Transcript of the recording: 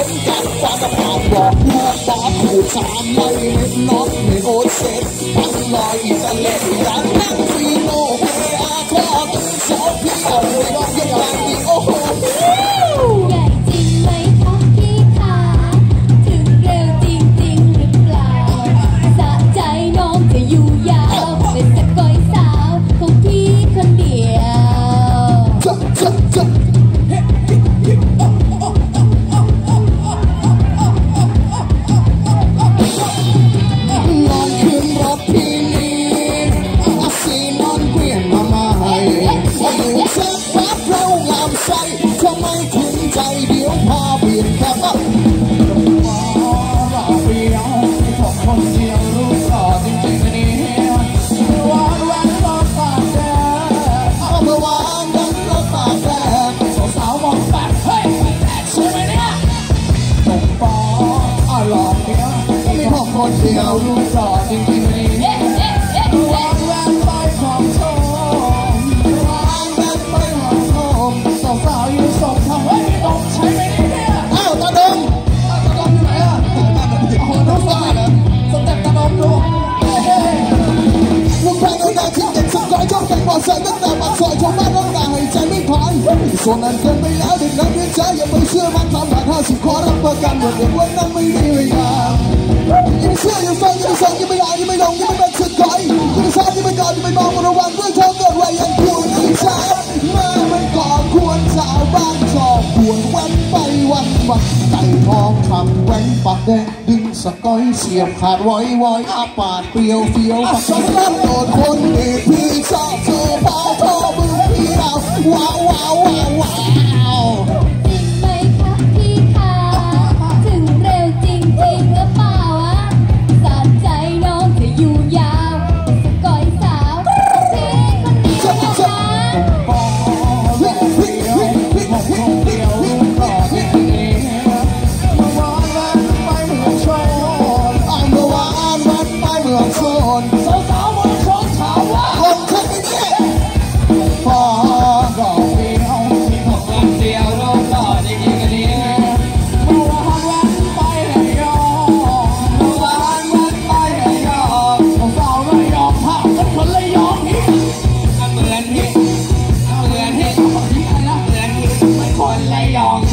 นกันฟาดผ่านบอกเมื่อปอดถูกสามไม่เล็ดน็อตไม่โอเซ็ตตั้งลอยอิตาเลียนดังนั่งฟีโน่เออาคอร์ดโซพี่เอาเลยร้องยังไงดีโอ้โหใหญ่จริงไหมคะพี่ขาถึงเร็วจริงๆหรือเปล่าสะใจน้องจะอยู่ยาวเป็นสกอยสาวของพี่คนเดียวนอนขึ้นรถพี่นี้อาซีนอนเกวียนมาใหม่อยู่สักพักเรางามใสทำไมถึงใจเดี๋ยวพาเปลี่ยนแค่ว่าเปลี่ยวของคนเดียวรู้ก่อจริงๆนี่วันรถปากแดงเอาเมื่อวานนั้นรถปากแดงสาวมองปากเฮ้ยแตกสวยไหมเนี่ยตกปอหลอกเดียวมีของคนเดียวรู้ก่อจริงๆนี่วันไปของโชมวันไปของโชมสาวอยู่สองทางเฮ้ยตกใช่ไหมเนี่ยอ้าวตาดมอยู่ไหนอ่ะโอ้โหน้องฟ้าเหรอสเต็ปตาดมดูลูกแพงเอาได้ที่เด็กสักก้อยชอบแต่งบอลใส่ตั้งแต่ปากซอยชาวบ้านร้องด่าให้ใจไม่ผ่านส่วนนั้นเกินไปแล้วเด็กนั้นเรียนใจอย่าไปเชื่อมันทำผ่าน50 ข้อรับประกันว่าเด็กวันนั้นไม่ดีเลยนะยิ่งเชื่อยิ่งฟังยิ่งส่งยิ่งไม่ได้ยิ่งไม่ลงยิ่งไม่เป็นสุดก้อยยิ่งไม่ซ้ำยิ่งไม่กอดยิ่งไม่มองระวังเรื่องทองเกิดไว้ยังควรยิ่งช้ามามันก่อควรสาวบ้านชอบควรวันไปวันไต่ทองคำแหวนปากแดงดึงสก้อยเสียบขาดไว้อาปาดเปรียวเฟียวฝักซ้อนรับโดดคนเอกพี่ชอบโชว์พาวโทมือพี่เราว้าวจริงไหมคะพี่ขาถึงเร็วจริงหรือเปล่าวะสะใจน้องจะอยู่ยาวเป็นสกอยสาวของพี่คนเดียวนะคะสาวๆมันชอบถามว่าคนคนนี้พอก็เดียวของวันเดียวเราก็จริงๆนี่เมื่อวานไปให้ยอมเมื่อวานไปให้ยอมสาวๆระยองภาพเป็นคนระยองนี่เหมือนที่เป็นคนระยอง